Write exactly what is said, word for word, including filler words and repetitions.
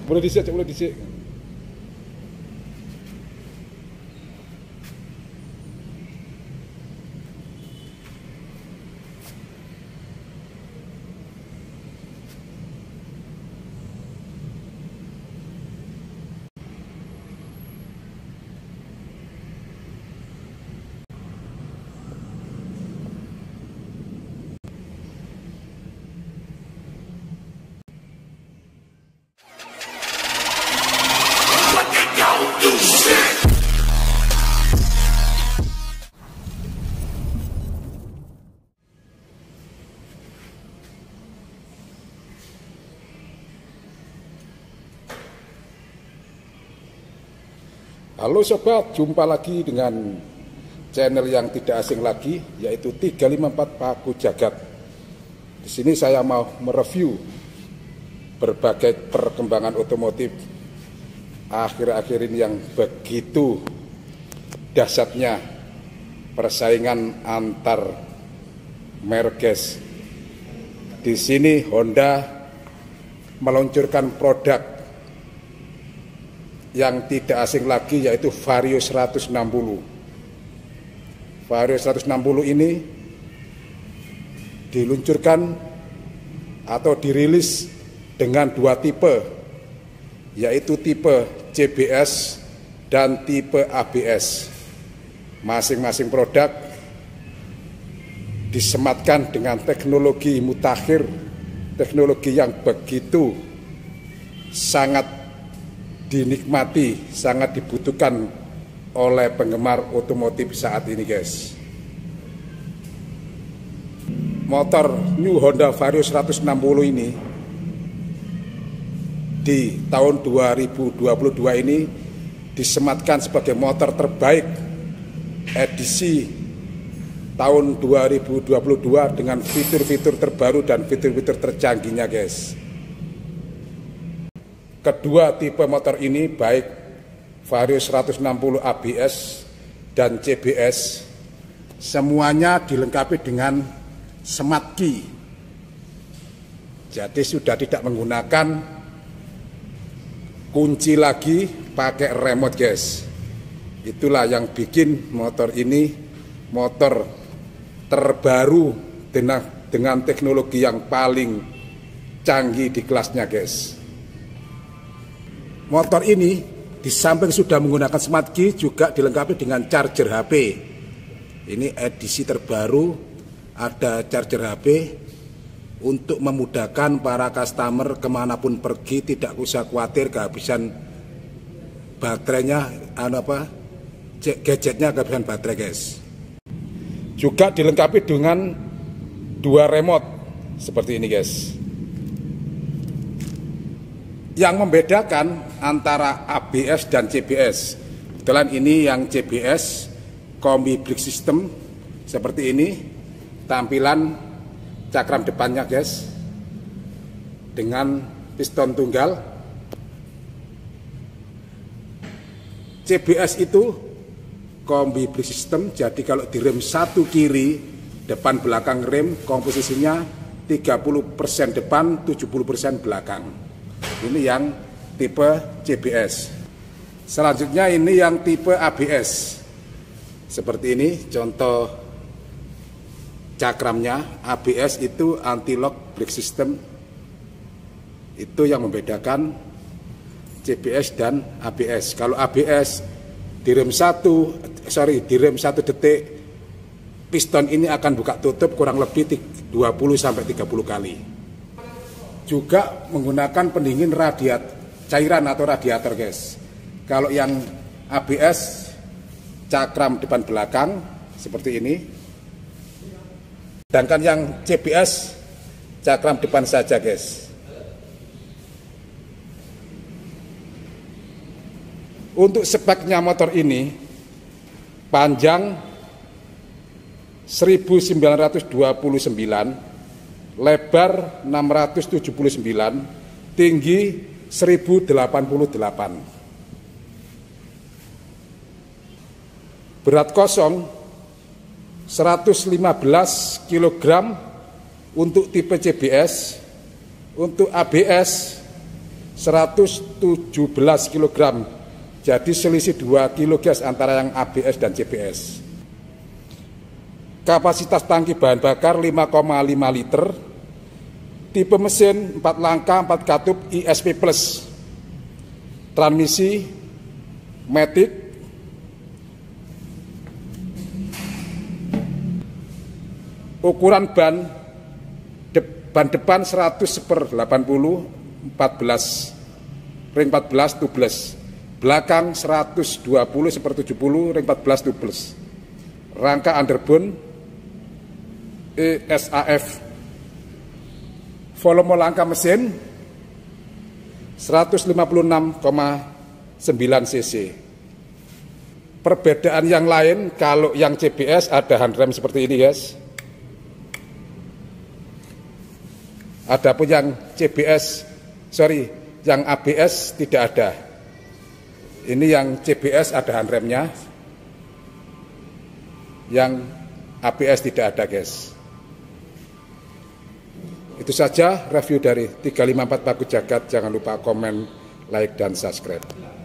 Boleh dicek, boleh dicek. Halo sobat, jumpa lagi dengan channel yang tidak asing lagi, yaitu tiga lima empat Paku Jagat. Di sini saya mau mereview berbagai perkembangan otomotif akhir-akhir ini yang begitu dahsyatnya persaingan antar merek, guys. Di sini Honda meluncurkan produk yang tidak asing lagi, yaitu Vario seratus enam puluh. Vario seratus enam puluh ini diluncurkan atau dirilis dengan dua tipe, yaitu tipe C B S dan tipe A B S. Masing-masing produk disematkan dengan teknologi mutakhir, teknologi yang begitu sangat dinikmati, sangat dibutuhkan oleh penggemar otomotif saat ini, guys. Motor New Honda Vario seratus enam puluh ini di tahun dua ribu dua puluh dua ini disematkan sebagai motor terbaik edisi tahun dua ribu dua puluh dua dengan fitur-fitur terbaru dan fitur-fitur tercanggihnya, guys. Kedua tipe motor ini, baik Vario seratus enam puluh A B S dan C B S, semuanya dilengkapi dengan smart key. Jadi sudah tidak menggunakan kunci lagi, pakai remote, guys. Itulah yang bikin motor ini motor terbaru dengan, dengan teknologi yang paling canggih di kelasnya, guys. Motor ini di samping sudah menggunakan smart key, juga dilengkapi dengan charger H P. Ini edisi terbaru, ada charger H P untuk memudahkan para customer kemanapun pergi, tidak usah khawatir kehabisan baterainya, apa gadgetnya kehabisan baterai, guys. Juga dilengkapi dengan dua remote seperti ini, guys. Yang membedakan antara A B S dan C B S, kebetulan ini yang C B S kombi brake system seperti ini tampilan cakram depannya, guys, dengan piston tunggal. C B S itu kombi brake system, jadi kalau direm satu kiri, depan belakang rem komposisinya tiga puluh persen depan, tujuh puluh persen belakang. Ini yang tipe C B S. Selanjutnya ini yang tipe A B S. Seperti ini contoh cakramnya. A B S itu anti-lock brake system. Itu yang membedakan C B S dan A B S. Kalau A B S direm satu, sorry, direm satu detik, piston ini akan buka tutup kurang lebih dua puluh sampai tiga puluh kali. Juga menggunakan pendingin radiat cairan atau radiator, guys. Kalau yang A B S cakram depan belakang seperti ini, sedangkan yang C B S cakram depan saja, guys. Untuk speknya motor ini, panjang seribu sembilan ratus dua puluh sembilan, lebar enam ratus tujuh puluh sembilan, tinggi seribu delapan puluh delapan. Berat kosong seratus lima belas kilogram untuk tipe C B S, untuk A B S seratus tujuh belas kilogram. Jadi selisih dua kilo gas antara yang A B S dan C B S. Kapasitas tangki bahan bakar lima koma lima liter. Tipe mesin empat langkah empat katup I S P plus. Transmisi matic. Ukuran ban de, ban depan seratus per delapan puluh empat belas ring empat belas tubeless. Belakang seratus dua puluh per tujuh puluh ring empat belas tubeless. Rangka underbone E S A F. Volume langkah mesin seratus lima puluh enam koma sembilan cc. Perbedaan yang lain, kalau yang C B S ada handrem seperti ini, guys. Adapun yang C B S, sorry, yang A B S tidak ada. Ini yang C B S ada handremnya, yang A B S tidak ada, guys. Itu saja review dari tiga lima empat Paku Jagat. Jangan lupa komen, like, dan subscribe.